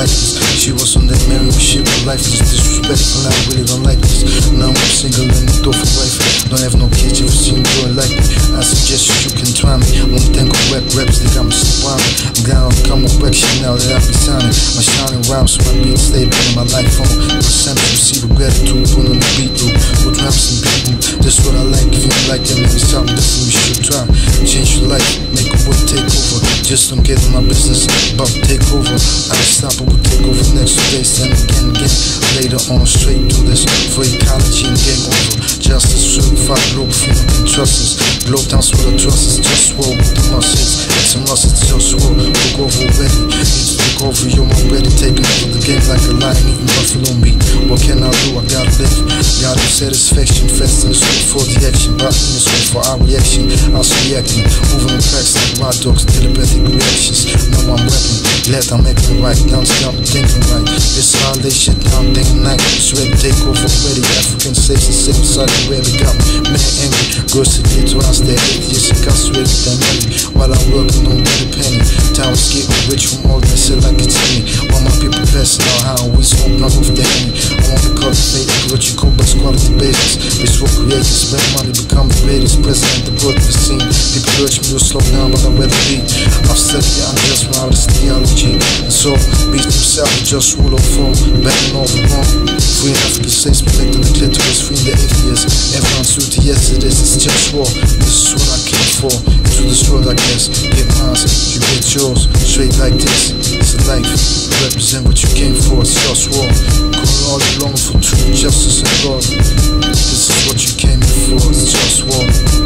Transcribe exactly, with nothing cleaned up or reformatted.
like this. She was on that married shit, but life is disrespectful. I really don't like this. Now I'm single and a door for wife. Don't have no kids, if you see me doing like me, I suggest you can try me. One thing of rap raps, they got me surrounded. I'm glad I'll come with back shit now that I be signing. My shining rhymes, so my beats stay in my life on. Percent receive gratitude, put on the beat loop. With raps and people, that's what I like. If you don't like that, maybe something different we should try. Change your life, make a world take over. Just don't get in my business, but take over. I stop it, we'll take over next two days, then again, again. Later on, straight to this for ecology and game over. Justice, certified, global firm, and trust us. Globe dance with the trust is just war with the muscles. It's a must, it's just war. Look over already, need to look over. You're already taking over the game like a lion eating buffalo meat. What can I do? I gotta live. Gotta satisfaction, fast in the street for the action. But in the street for our reaction. I was reacting, moving the tracks like wild dogs, telepathic reactions. Now I'm rapping, glad I'm acting right. Down to I'm thinking right. This holiday shit down day and night. It's ready to take over already. African states and same side where we got me. Man angry, girls to get to us, they're atheists, incarcerated, they're money. While I'm working on better penny. Time is getting rich from all that shit like it's me. While my people passing out how we smoke knock off the enemy. I want to cultivate what you call best quality basis. Bitch for creators, spend money, become the greatest. President, the birth of the scene. People urge me to slow down, but I'd rather be. I've studied, I'm just from out of theology. And so, beast himself, just rule of form, backing all the wrong. Free in African states, protecting the clitoris, freeing the atheists. Everyone's duty, yes it is, it's just war. This is what I came for, into this world I guess. Get mine, you get yours, straight like this. It's a life, represent what you came for, it's just war. Calling all you longing for truth, justice and love. This is what you came here for, it's just war.